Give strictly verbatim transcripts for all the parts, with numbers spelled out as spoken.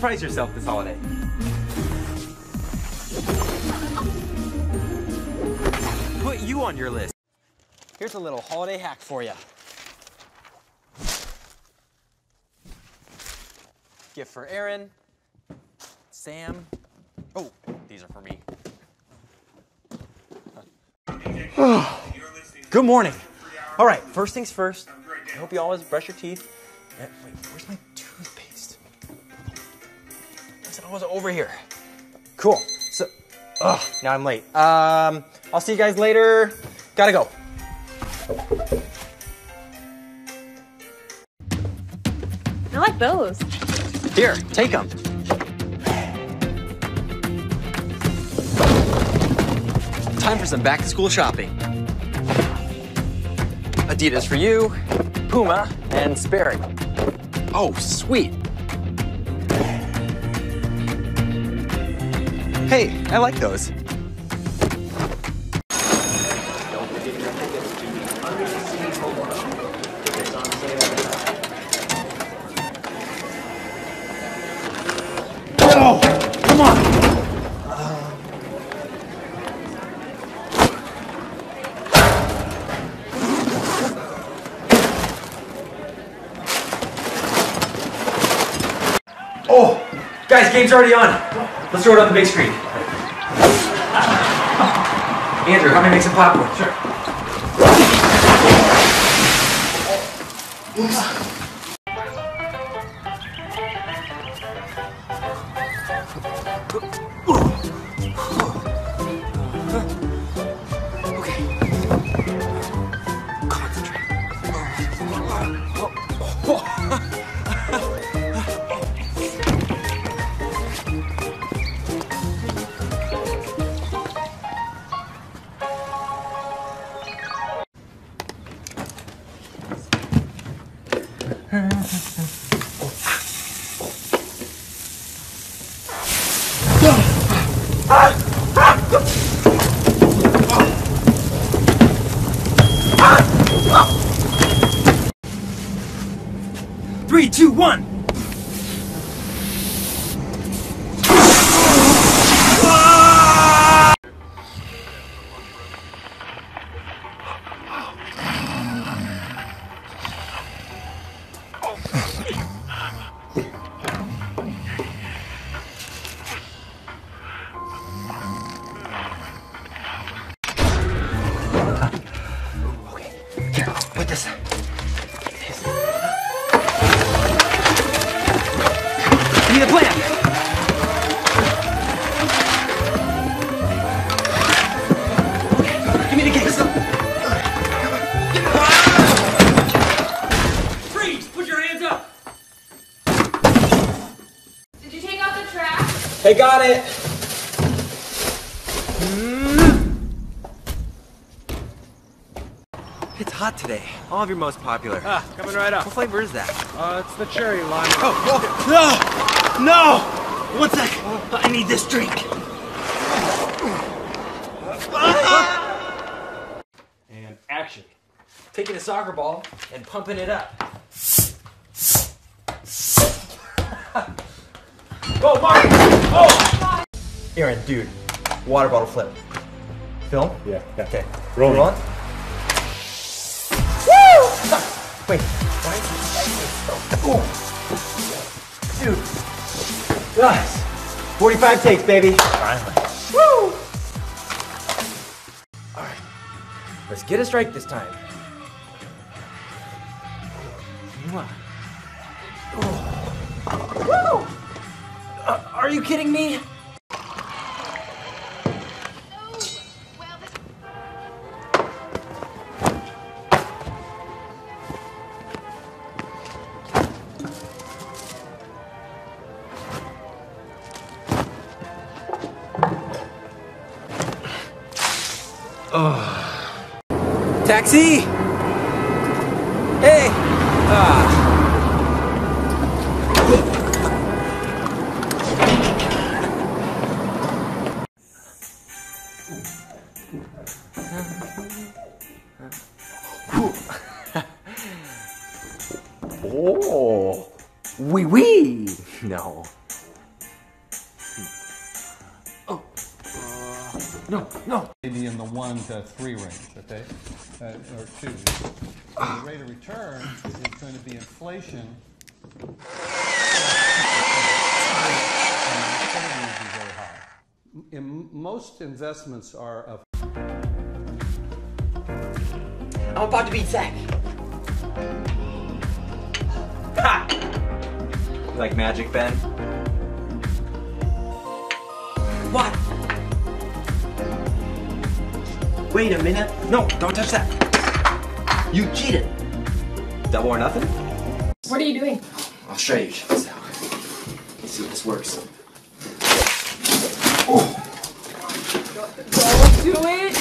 surprise yourself this holiday? Put you on your list. Here's a little holiday hack for you. Gift for Aaron, Sam. Oh, these are for me. Good morning. All right, first things first. I hope you always brush your teeth. Uh, wait, where's my toothpaste? I was over here. Cool. So, ugh, now I'm late. Um, I'll see you guys later. Gotta go. I like those. Here, take them. Time for some back-to-school shopping. Adidas for you, Puma, and Sperry. Oh, sweet. Hey, I like those. Oh, come on. Oh, guys, game's already on. Let's throw it on the big screen. Andrew, help me make some popcorn. Sure. Okay. Concentrate. Three, two, one. Put this. Give me the plan. Give me the case. Freeze! Put your hands up. Did you take out the trash? Hey, got it. It's hot today. All of your most popular. Ah, coming right up. What flavor is that? Uh, it's the cherry lime. Oh, oh, no! No! One sec. I need this drink. And action. Taking a soccer ball and pumping it up. Oh, Mark! Oh! Aaron, dude. Water bottle flip. Film? Yeah, yeah. Okay. Rolling. Roll on. Wait, why is it oh. Dude. Guys. forty-five takes, baby. Finally. Woo! Alright. Let's get a strike this time. Mwah. Oh. Uh, are you kidding me? Oh. Taxi! Hey! Ah. Oh. Wee wee! No. no, no. Maybe in the one to three range, okay, uh, or two. The rate of return is going to be inflation. And liquidity will be very high. In most investments are of. I'm about to beat Zach. Ha! You like magic, Ben? What? Wait a minute. No, don't touch that. You cheated. Double or nothing? What are you doing? I'll show you. Check this out. Let's see if this works. Don't do it!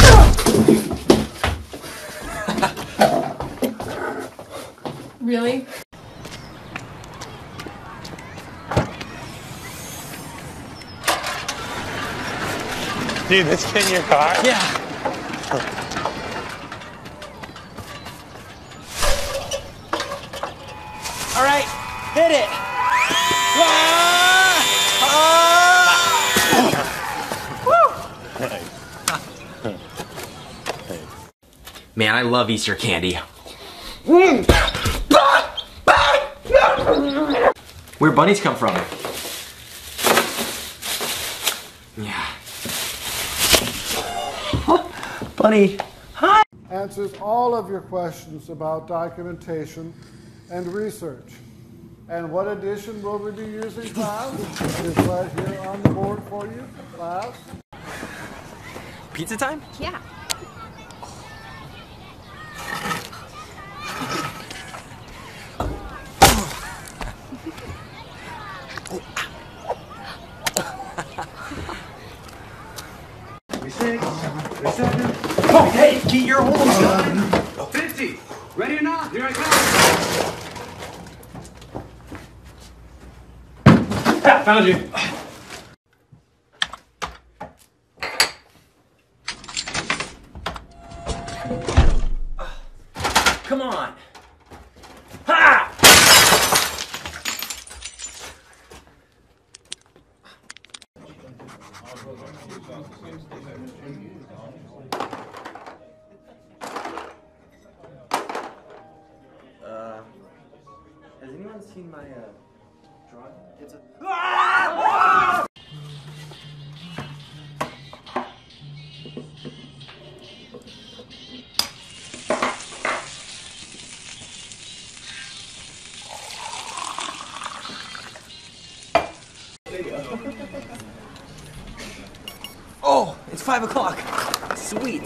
Really? Dude, this get in your car? Yeah. All right, hit it. Ah! Ah! Man, I love Easter candy. Where bunnies come from? Yeah. Bunny. Hi. Answers all of your questions about documentation and research. And what edition will we be using, class? It is right here on the board for you, class. Pizza time? Yeah. Oh, hey, keep your hold on. fifty! Ready or not? Here I come! Ah, found you. Come on. Ha! Uh, has anyone seen my uh, drawing? It's a. Ah! Oh, it's five o'clock. Sweet.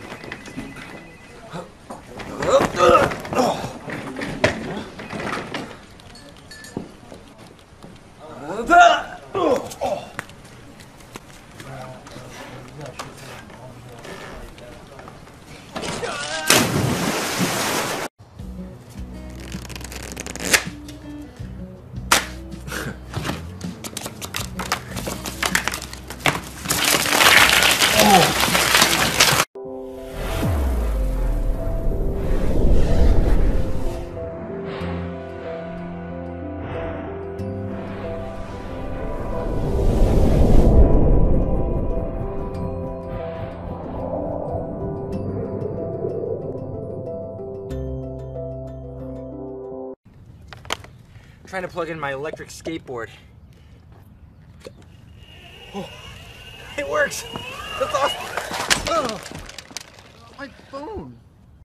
Trying to plug in my electric skateboard. Oh, it works! That's awesome! Oh, my phone!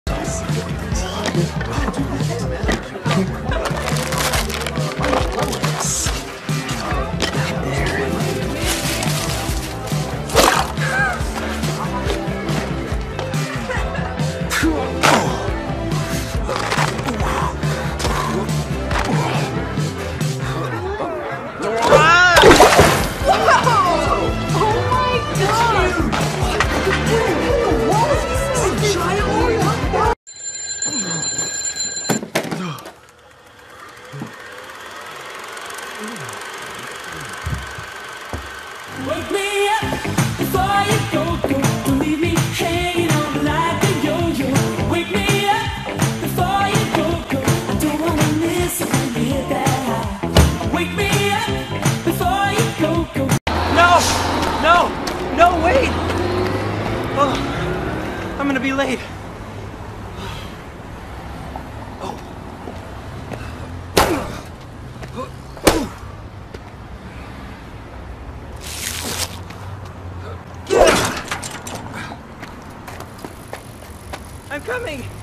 Wake me up before you go, go. Don't leave me hanging on like a yo-yo. Wake me up before you go, go. I don't wanna miss it when you hit that high. Wake me up before you go, go. No! No! No, wait! be late. I'm coming!